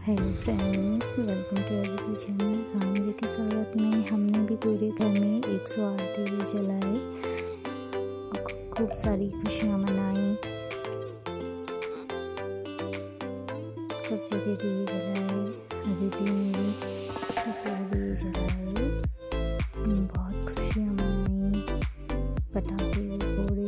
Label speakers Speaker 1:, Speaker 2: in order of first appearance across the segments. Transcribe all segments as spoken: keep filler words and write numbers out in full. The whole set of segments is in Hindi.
Speaker 1: Hello friends, welcome to every channel. Aamir के स्वागत में हमने भी पूरे घर में एक सौ आठ दिए जलाए, खूब सारी खुशियाँ मनाई, सब जगह दिए जलाए। अदिति ने भी सब जगह दिए जलाए, बहुत खुशियाँ मनाई, पटाखे भी फोड़े।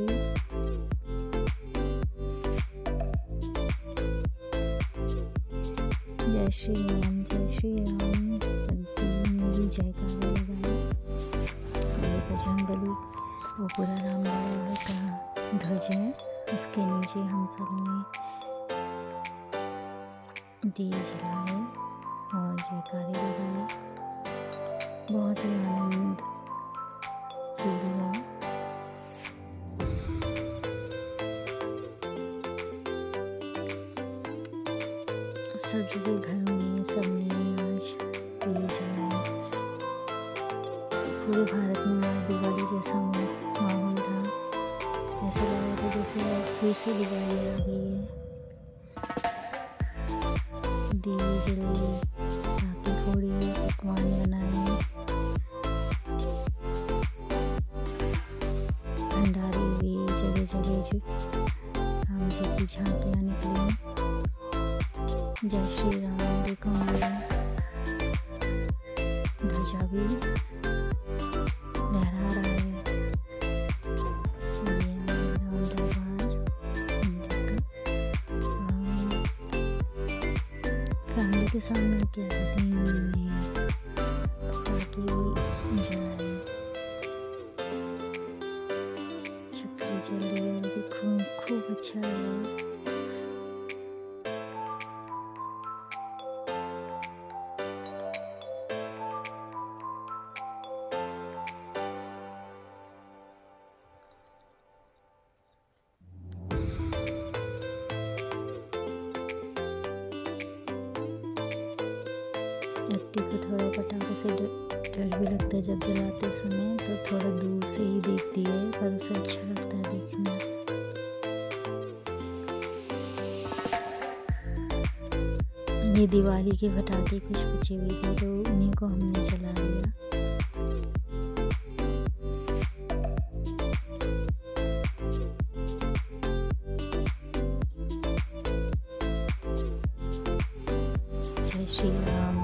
Speaker 1: जय श्री राम, जय श्री राम। अदिति ने भी जयकारा लगाया। ये बजरंगबली वो पूरा राम बाबा का ध्वज है, उसके नीचे हम सब ने दिए जलाए और जयकारे लगाए। बहुत ही आनंद फील हुआ। सब जगह घरों में सबने आज दिए जलाए। पूरे भारत में आज दिवाली जैसा माहौल था। ऐसा लग रहा था जैसे फिर से दिवाली आ गई है। दिए जले, पटाखे फोड़े, पकवान बनाए, भंडारे हुए जगह जगह। जो राम जी की झांकियाँ निकली। जय श्री राम, देखो मेरा ध्वजा भी लहरा रहा है। ये राम दरबार फैमिली के साथ मिलकर दिन में पटाखे जलाए, छपरी जली और खूब खूब अच्छा लगा। अदिति को थोड़ा पटाखों से डर भी लगता है जब जलाते समय, तो थोड़ा दूर से ही देखती है, पर उसे अच्छा लगता है देखना। ये दिवाली के पटाखे कुछ बचे हुए थे, तो उन्हीं को हमने जला लिया। जय श्री राम।